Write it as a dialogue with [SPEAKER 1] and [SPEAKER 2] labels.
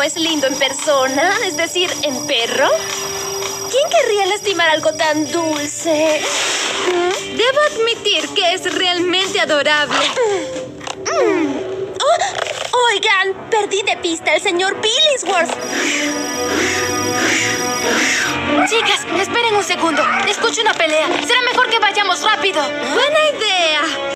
[SPEAKER 1] es lindo en persona, es decir, en perro. ¿Quién querría lastimar algo tan dulce?
[SPEAKER 2] Debo admitir que es realmente adorable.
[SPEAKER 1] Oh, oigan, perdí de pista al señor Billingsworth.
[SPEAKER 2] Chicas, esperen un segundo. Escucho una pelea. Será mejor que vayamos rápido. Buena idea.